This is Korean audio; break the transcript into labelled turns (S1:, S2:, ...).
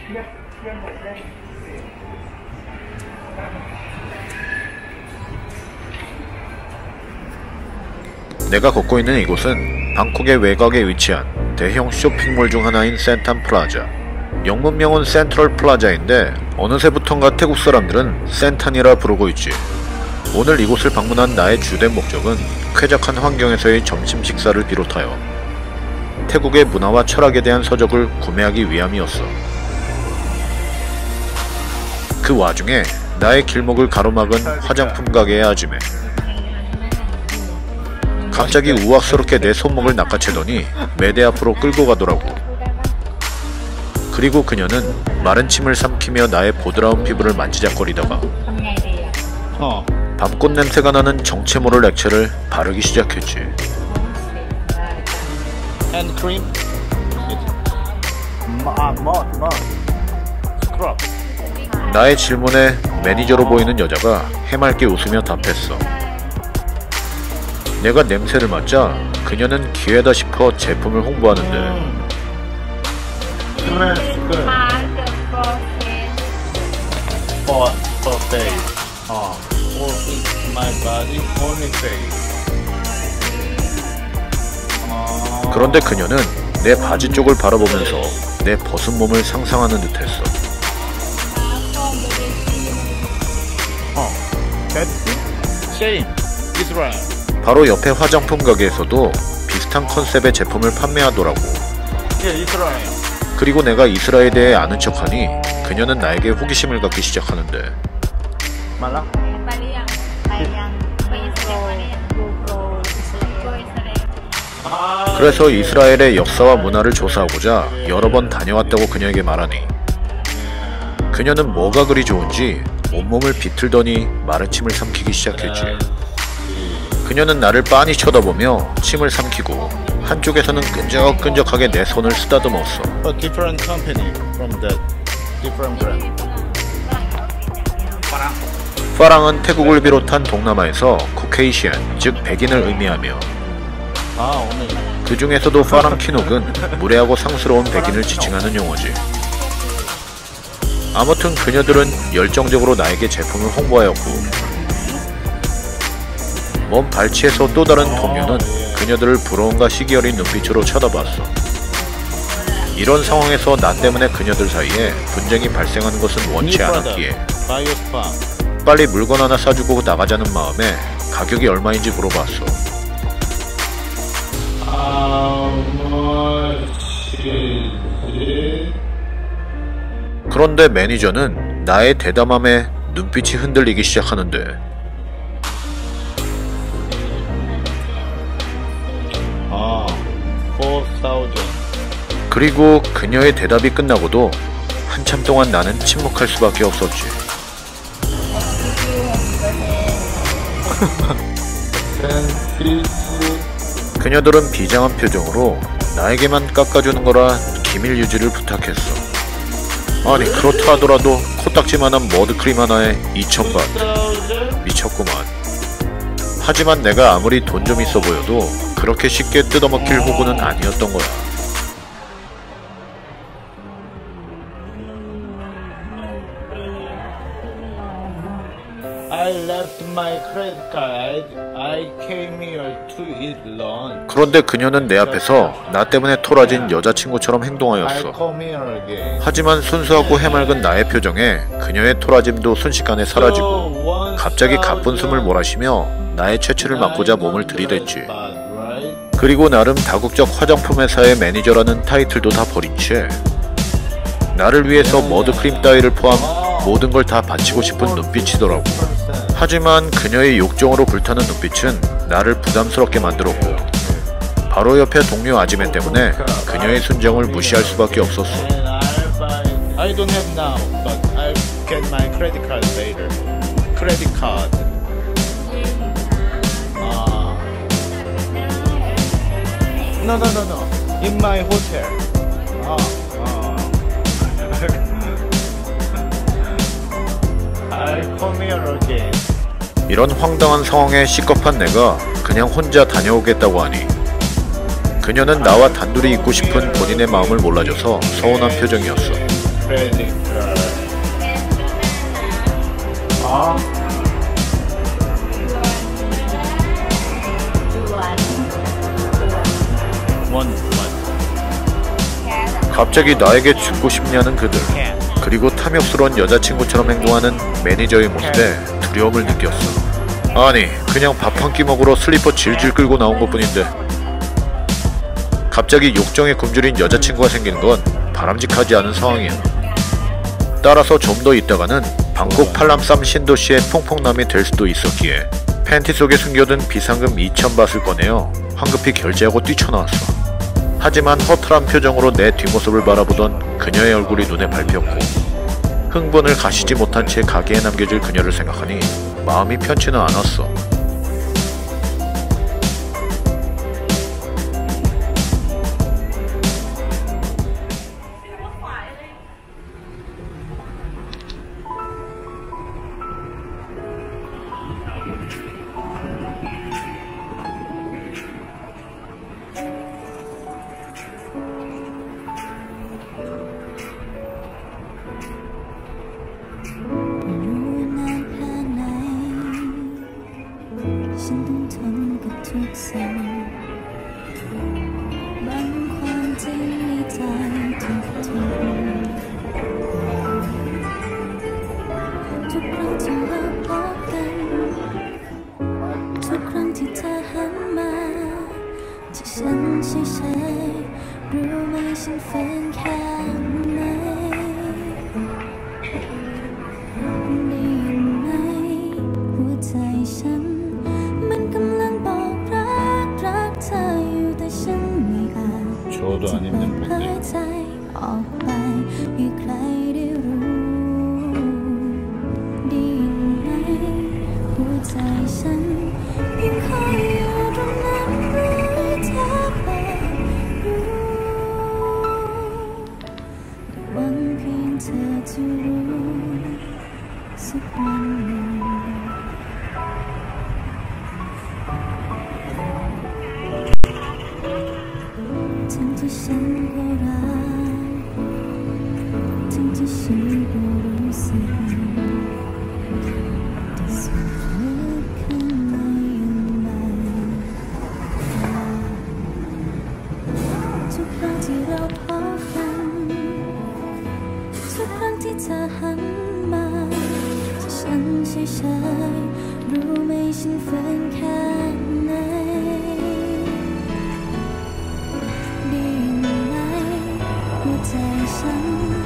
S1: 내가 걷고 있는 이곳은 방콕의 외곽에 위치한 대형 쇼핑몰 중 하나인 센탄 플라자. 영문명은 센트럴 플라자인데 어느새부턴가 태국 사람들은 센탄이라 부르고 있지. 오늘 이곳을 방문한 나의 주된 목적은 쾌적한 환경에서의 점심 식사를 비롯하여 태국의 문화와 철학에 대한 서적을 구매하기 위함이었어. 그 와중에 나의 길목을 가로막은 화장품 가게의 아줌매. 갑자기 우악스럽게 내 손목을 낚아채더니 매대 앞으로 끌고 가더라고. 그리고 그녀는 마른 침을 삼키며 나의 보드라운 피부를 만지작거리다가 밤꽃 냄새가 나는 정체 모를 액체를 바르기 시작했지.
S2: 핸드크림? 스크럽.
S1: 나의 질문에 매니저로 보이는 여자가 해맑게 웃으며 답했어. 내가 냄새를 맡자 그녀는 기회다 싶어 제품을 홍보하는데 그런데 그녀는 내 바지 쪽을 바라보면서 내 벗은 몸을 상상하는 듯했어. 바로 옆에 화장품 가게에서도 비슷한 컨셉의 제품을 판매하더라고. 그리고 내가 이스라엘에 대해 아는 척하니 그녀는 나에게 호기심을 갖기 시작하는데 그래서 이스라엘의 역사와 문화를 조사하고자 여러 번 다녀왔다고 그녀에게 말하니 그녀는 뭐가 그리 좋은지 온몸을 비틀더니 마른 침을 삼키기 시작했지. 그녀는 나를 빤히 쳐다보며 침을 삼키고 한쪽에서는 끈적끈적하게 내 손을 쓰다듬었어. 파랑은 태국을 비롯한 동남아에서 코케이시안, 즉 백인을 의미하며 그 중에서도 파랑 키눅은 무례하고 상스러운 백인을 지칭하는 용어지. 아무튼 그녀들은 열정적으로 나에게 제품을 홍보하였고 먼 발치에서 또 다른 동료는 그녀들을 부러움과 시기 어린 눈빛으로 쳐다봤어. 이런 상황에서 나 때문에 그녀들 사이에 분쟁이 발생하는 것은 원치 않았기에 빨리 물건 하나 사주고 나가자는 마음에 가격이 얼마인지 물어봤어. 그런데 매니저는 나의 대담함에 눈빛이 흔들리기 시작하는데 그리고 그녀의 대답이 끝나고도 한참 동안 나는 침묵할 수밖에 없었지. 그녀들은 비장한 표정으로 나에게만 깎아주는 거라 기밀 유지를 부탁했어. 아니 그렇다 하더라도 코딱지만한 머드크림 하나에 2,000바. 미쳤구만. 하지만 내가 아무리 돈 좀 있어 보여도 그렇게 쉽게 뜯어먹힐 호구는 아니었던 거야. 그런데 그녀는 내 앞에서 나 때문에 토라진 여자친구처럼 행동하였어. 하지만 순수하고 해맑은 나의 표정에 그녀의 토라짐도 순식간에 사라지고 갑자기 가쁜 숨을 몰아쉬며 나의 채취를 막고자 몸을 들이댔지. 그리고 나름 다국적 화장품 회사의 매니저라는 타이틀도 다 버린 채 나를 위해서 머드크림 따위를 포함 모든 걸 다 바치고 싶은 눈빛이더라고. 하지만 그녀의 욕정으로 불타는 눈빛은 나를 부담스럽게 만들었고 바로 옆에 동료 아지매 때문에 그녀의 순정을 무시할 수밖에 없었어.
S2: I don't have now, but I'll get my credit card later. Credit card. No. In my hotel. I'll come here again.
S1: 이런 황당한 상황에 시겁한 내가 그냥 혼자 다녀오겠다고 하니 그녀는 나와 단둘이 있고 싶은 본인의 마음을 몰라줘서 서운한 표정이었어.
S2: credit card. One.
S1: 갑자기 나에게 죽고 싶냐는 그들. 그리고 탐욕스러운 여자친구처럼 행동하는 매니저의 모습에 두려움을 느꼈어. 아니, 그냥 밥 한 끼 먹으러 슬리퍼 질질 끌고 나온 것뿐인데 갑자기 욕정에 굶주린 여자친구가 생기는 건 바람직하지 않은 상황이야. 따라서 좀 더 있다가는 방콕 팔람쌈 신도시의 퐁퐁남이 될 수도 있었기에 팬티 속에 숨겨둔 비상금 2,000밭을 꺼내어 황급히 결제하고 뛰쳐나왔어. 하지만 허탈한 표정으로 내 뒷모습을 바라보던 그녀의 얼굴이 눈에 밟혔고 흥분을 가시지 못한 채 가게에 남겨질 그녀를 생각하니 마음이 편치는 않았어.
S2: 저도 안 입는 건데.
S3: ใจฉัน